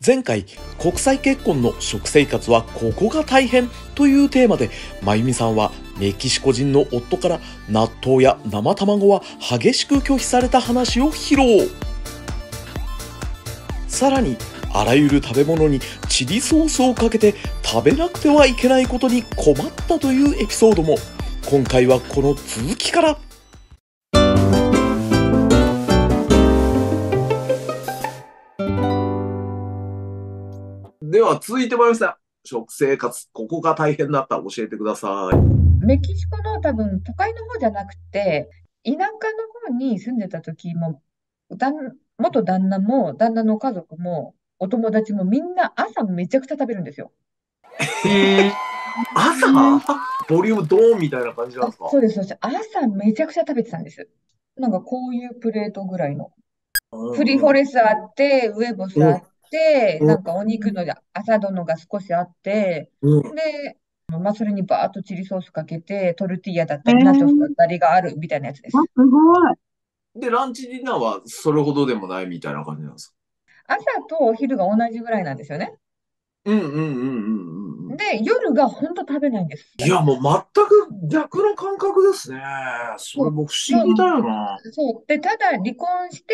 前回、国際結婚の食生活はここが大変というテーマで、まゆみさんはメキシコ人の夫から納豆や生卵は激しく拒否された話を披露。さらに、あらゆる食べ物にチリソースをかけて食べなくてはいけないことに困ったというエピソードも。今回はこの続きから。では続いてまいりました。食生活、ここが大変だった。教えてください。 メキシコの多分都会の方じゃなくて、田舎の方に住んでた時も、元旦那も、旦那の家族も、お友達もみんな朝めちゃくちゃ食べるんですよ。 朝ボリュームドーンみたいな感じなんですか？ そうです、そうです。朝めちゃくちゃ食べてたんです。なんかこういうプレートぐらいの。フリホレスあって、ウエボスうん、 あって、 うん、 なんかお肉の朝どのが少しあって、 うん。 で、まあ、それにバーッとチリソースかけて、トルティーヤだっえたり、ナチョスだっー、 たりがあるみたいなやつであ、 す。 すごい。 で、ランチディナーはそれほどでもないみたいな感じなんですか？ 朝とお昼が同じぐらいなんですよね。 うんうんうんうんうんうん。 で、夜が本当食べないんです。 いや、もう全く逆の感覚ですね。そそう、 れも不思議だそう、 よな。 そう。で、ただ離婚して、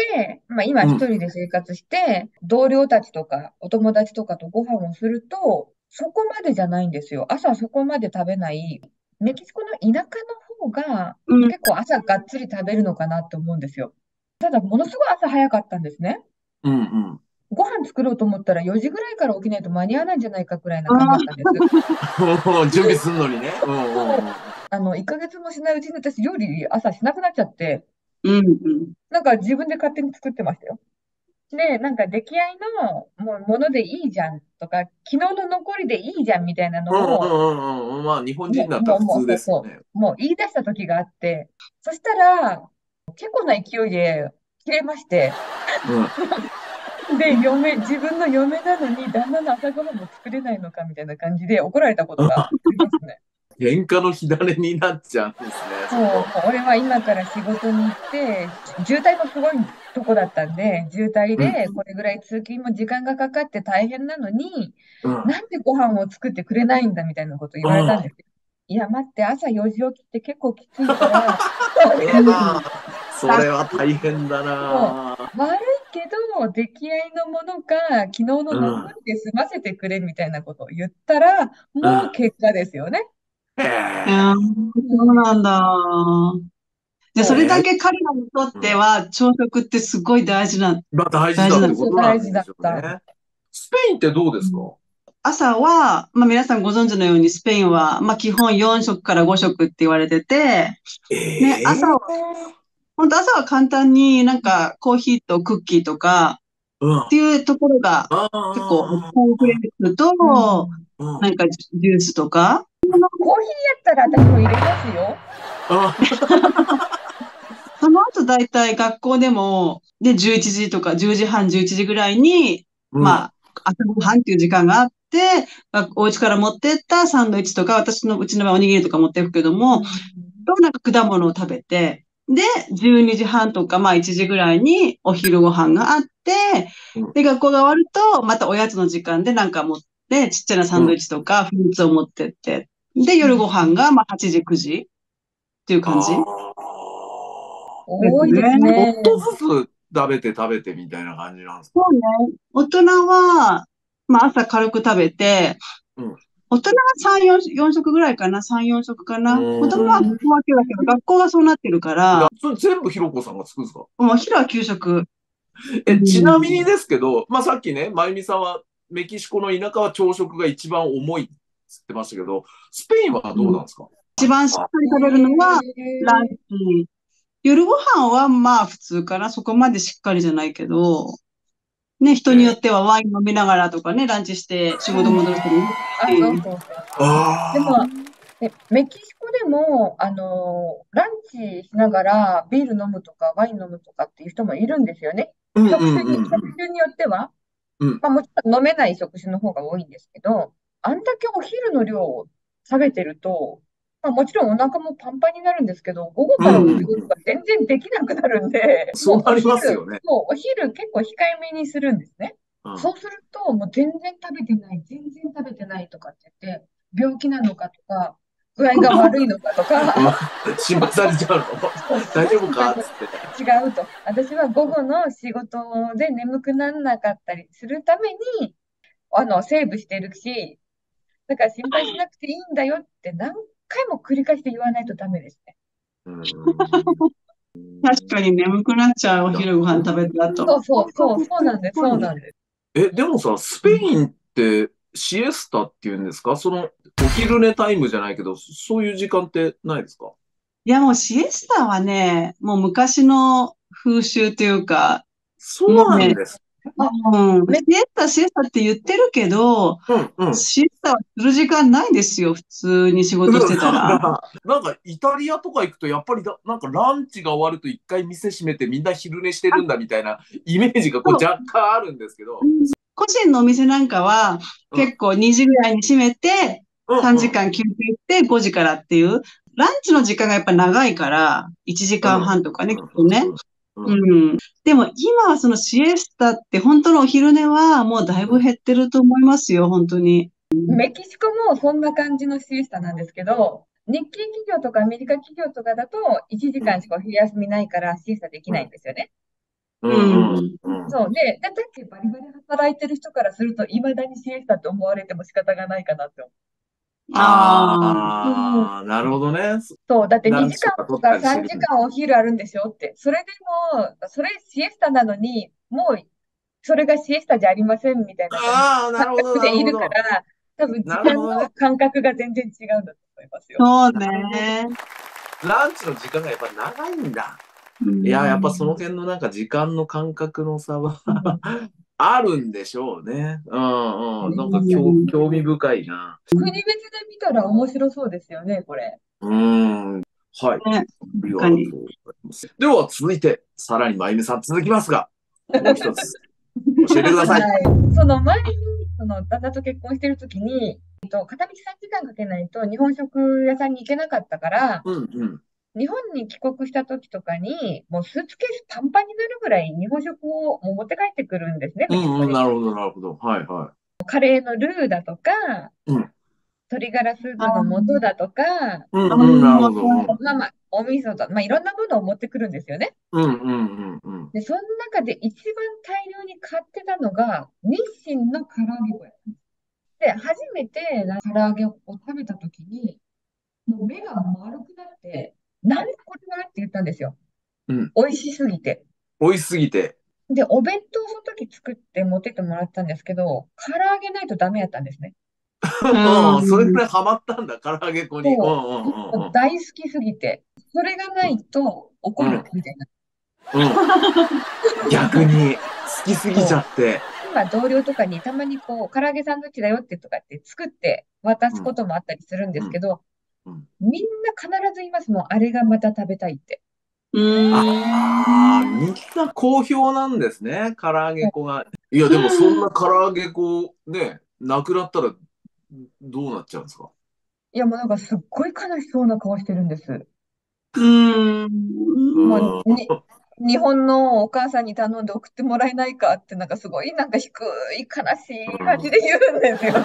まあ今うん。 一人で生活して、同僚たちとかお友達とかとご飯をすると、そこまでじゃないんですよ。朝そこまで食べない。メキシコの田舎の方がうん。 結構朝がっつり食べるのかなって思うんですよ。ただ、ものすごい朝早かったんですね。 うんうん。 ご飯作ろうと思ったら4時ぐらいから起きないと間に合わないんじゃないかくらいなあ感じだったんです。 準備すんのにね。うんうんうん。 1ヶ月もしないうちに私料理朝しなくなっちゃって、 うん、うん。 なんか自分で勝手に作ってましたよ。で、なんか出来合いのものでいいじゃんとか、昨日の残りでいいじゃんみたいなのうんうを、 んうんうん。まあ、日本人だったら普通そうそですよね。 う、もう言い出した時があって、そしたら、結構な勢いで切れまして、 うん。 で、自分の嫁なのに旦那の朝ごはんも作れないのかみたいな感じで怒られたことがありますね。 喧嘩の火種になっちゃうんですね、そもう、 こ。 もう俺は今から仕事に行って、渋滞もすごいとこだったんで、渋滞うんでこれぐらい通勤も時間がかかって大変なのに、 うんなんでご飯を作ってくれないんだみたいなこと言うん。 われたんですよ。いや、待って、朝4時起きって結構きついから、 ううわん。 ー、そあ、 れは大変だもな。 う悪いけど、出来合いのものか、昨日のうん。 残りで済ませてくれみたいなことを言ったら、 うん。 もう結果ですよね。 へうん、 え。 そううん、 なんだ。で、それそだけ彼らにとっうん。 ては朝食ってすごいまあ大事う。 大事な。 だってそうそう、 ことな大事だんでしょうった。 ね。スペインってどうですか？ うん。朝は、まあ皆さんご存知のようにスペインは、まあ基本4食から5食って言われてて、ね、朝は、 ええ。 本当朝は簡単になんかコーヒーとクッキーとかうん。 っていうところがあ結構、 あ、 コーンフレークと、 うん。 うん。 なんかジュースとか、 コーヒーやったら私も入れますよ。 あ、 その後だいたい学校でも、で、11時とか10時半、11時ぐらいに、 うん。 まあ、朝ごはんっていう時間があって、お家から持ってったサンドイッチとか、うちの場合おにぎりとか持っていくけども、 うん。 と、なんか果物を食べて、で、12時半とか、まあ1時ぐらいにお昼ご飯があって、 うん。 で、学校が終わると、またおやつの時間でなんか持って、ちっちゃなサンドイッチとか、フルーツを持ってって、で、夜ご飯が、まあ8時、9時っていう感じあです多いですね。 あ、ちょっとね。 ずつ食べてみたいな感じなんですか？ そうね。大人は、まあ朝軽く食べて、 うん。 大人は3、4食ぐらいかな？ 3、4食かうな？子供はーん。 小分けだけど、学校がそうなってるから、 それ全部ひろこさんが作るんですか？ もう昼は給食。うちなみにん。 ですけど、まあ、さっきね、まゆみさんはメキシコの田舎は朝食が一番重いって言ってましたけど、スペインはうん。 どうなんですか？ 一番しっかり食べるのはランえチ。夜ご飯はまあ普通かな。そこまでしっかりじゃないけど、ね、人によえー、 ってはワイン飲みながらとかね、ランチして仕事戻る人もいるあ、そうし。 そうそうそう。でああ、 も、メキシコでも、ランチしながらビール飲むとかワイン飲むとかっていう人もいるんですよね。 うんうんうん職種によっては、 うん。うん。 まあもちろん飲めない職種の方が多いんですけど、あんだけお昼の量を食べてると、まあもちろんお腹もパンパンになるんですけど、午後うんからの仕うんうん。 事が全然できなくなるんで、 そうなりますよね。 もうお昼結構控えめにするんですね。 うん。 そうすると、もう全然食べてない、全然食べてないとかって言って、病気なのかとか、具合が悪いのかとか、 心配されちゃうの大丈夫かっつって。 違うと。私は午後の仕事で眠くならなかったりするために、セーブしてるし、だから心配しなくていいんだよって何回も繰り返して言わないとダメですね。 確かに眠くなっちゃう、お昼ご飯食べた後。 そうなんです、そうなんです。 でもさ、スペインってシエスタっていうんですか？その、お昼寝タイムじゃないけど、そういう時間ってないですか？ いや、もうシエスタはね、もう昔の風習というか、 そうもうね、 なんです。 シエスタって言ってるけど、 うん。 シエスタはする時間ないんですよ、普通に仕事してたら。 なんかイタリアとか行くとやっぱりなんかランチが終わると一回店閉めてみんな昼寝してるんだみたいなイメージがこう若干あるんですけど。 個人のお店なんかは結構2時ぐらいに閉めて、3時間休憩して5時からっていう、ランチの時間がやっぱ長いから、1時間半とかね、きっとね。でも今はそのシエスタって本当のお昼寝はもうだいぶ減ってると思いますよ、本当に。 メキシコもそんな感じのシエスタなんですけど、日系企業とかアメリカ企業とかだと1時間しかお昼休みないからシエスタできないんですよね。そうで、だってバリバリ働いてる人からすると、いまだにシエスタって思われても仕方がないかなって思う。 なるほどね。 そう、だって2時間とか3時間お昼あるんでしょって。それでも、それシエスタなのに、もう、それがシエスタじゃありませんみたいな感覚でいるから、多分時間の感覚が全然違うんだと思いますよ。 そうね。 ランチの時間がやっぱ長いんだ。いや、やっぱその辺のなんか時間の感覚の差はあるんでしょうね。なんか興味深いな。 国別で見たら面白そうですよね、これ。 はい。ありがとうございます。では続いて、さらにまゆみさん続きますが、もう一つ教えてください。 その前に、旦那と結婚してるときに、片道3時間かけないと日本食屋さんに行けなかったから、日本に帰国した時とかに、もうスーツケースパンパンになるぐらい日本食をもう持って帰ってくるんですね、メキシコに。 なるほど、なるほど。はいはい。 カレーのルーだとか、鶏ガラスープの素だとか、 なるほど。 お味噌と、いろんなものを持ってくるんですよね。で、その中で一番大量に買ってたのが、日清の唐揚げ粉やったんです。で、初めて唐揚げを食べた時に、もう目が丸くなって、なんでこれはって言ったんですよ。美味しすぎて。 美味しすぎて。 で、お弁当をその時作って持ってってもらったんですけど、唐揚げないとダメやったんですね。 それくらいハマったんだ、唐揚げ粉に。 大好きすぎて。それがないと怒るみたいな。 逆に好きすぎちゃって。 今同僚とかにたまにこう、唐揚げサンドイッチだよってとかって作って渡すこともあったりするんですけど、みんな必ず言いますもん、あれがまた食べたいって。 みんな好評なんですね、唐揚げ粉が。いや、でもそんな唐揚げ粉ね、なくなったらどうなっちゃうんですか？ いや、もうなんかすっごい悲しそうな顔してるんです。日本のお母さんに頼んで送ってもらえないかって、なんかすごいなんか低い悲しい感じで言うんですよね。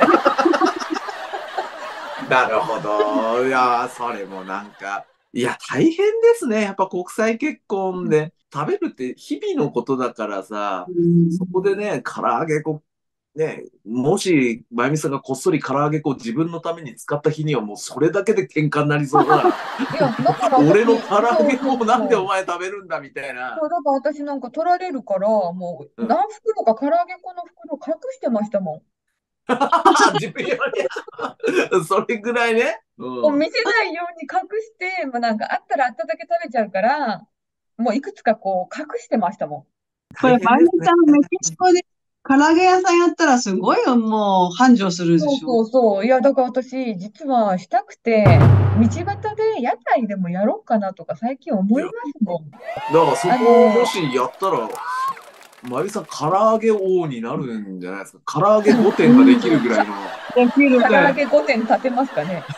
なるほど。いや、それもなんか、いや、大変ですね。やっぱ国際結婚で食べるって日々のことだからさ、そこでね、唐揚げ粉、ね、もし、まゆみさんがこっそり唐揚げ粉を自分のために使った日にはもうそれだけで喧嘩になりそうだな。俺の唐揚げ粉をなんでお前食べるんだみたいな。 そう、だから私なんか取られるから、もう何袋か唐揚げ粉の袋隠してましたもん。 自分よりそれぐらいね。 見せないように隠して、なんかあったらあっただけ食べちゃうから、もういくつかこう隠してましたもん。 これ、まゆみさんメキシコで唐揚げ屋さんやったらすごいもう繁盛するでしょ。 そう。いや、だから私、実はしたくて、道端で屋台でもやろうかなとか最近思いますもん。 だからそこをもしやったら、まゆみさん、唐揚げ王になるんじゃないですか。唐揚げ5点ができるぐらいの。 唐揚げ5点立てますかね。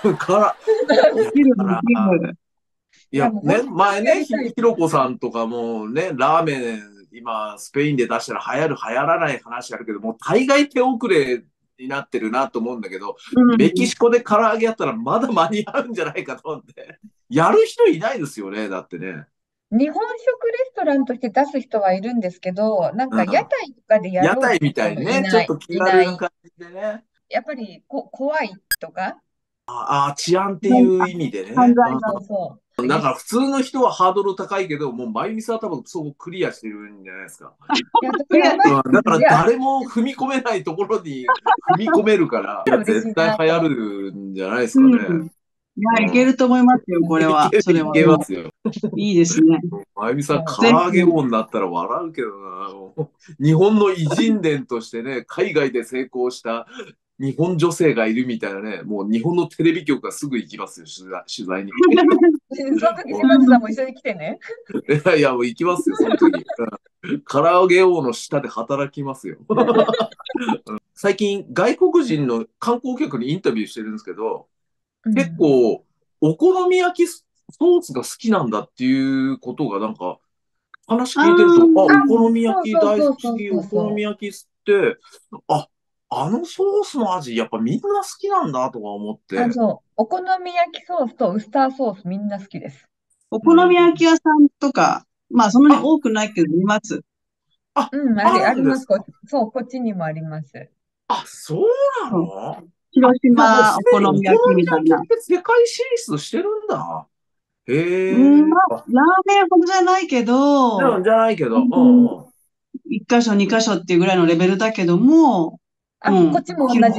できる。 いや、ね、前ね、ひろこさんとかもね、ラーメン今、スペインで出したら流行る流行らない話あるけど、もう大概手遅れになってるなと思うんだけど、メキシコで唐揚げやったらまだ間に合うんじゃないかと思って。やる人いないですよね、だってね。 日本食レストランとして出す人はいるんですけど、なんか屋台とかでや屋ろうって台みたいにね、ちょっと気軽な感じでね。 やっぱり怖いとか。 治安っていう意味でね。 そうそう。 だから普通の人はハードル高いけど、もうマイミスは多分そこクリアしてるんじゃないですか。だから誰も踏み込めないところに踏み込めるから、絶対流行るんじゃないですかね。 いや、いけると思いますよ、これは。それは。 いけますよ。 いいですね。 まゆみさん、唐揚げ王になったら笑うけどな。日本の偉人伝としてね、海外で成功した日本女性がいるみたいなね、もう日本のテレビ局がすぐ行きますよ、取材に。 その時、島津さんも一緒に来てね。 いや、もう行きますよ、その時。唐揚げ王の下で働きますよ。最近、外国人の観光客にインタビューしてるんですけど、結構、お好み焼きソースが好きなんだっていうことがなんか、話聞いてると、お好み焼き大好き、お好み焼きって、あのソースの味、やっぱみんな好きなんだとか思って。 そう。お好み焼きソースとウスターソースみんな好きです。 お好み焼き屋さんとか、まあそんなに多くないけど、います。 あります。そう、こっちにもあります。 そうなの？ 広島お好み焼きみたいな。 世界進出してるんだ。へえ。 ラーメンほどじゃないけど、 じゃないけど、 一箇所、二箇所っていうぐらいのレベルだけども、 こっちも同じです。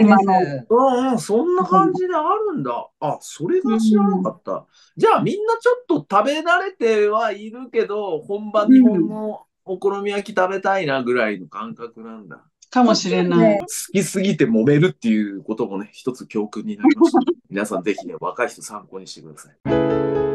そんな感じであるんだ。それが知らなかった。じゃあみんなちょっと食べ慣れてはいるけど、本場日本のお好み焼き食べたいなぐらいの感覚なんだ。 かもしれない。 好きすぎて揉めるっていうこともね、一つ教訓になりました。皆さんぜひね、若い人参考にしてください。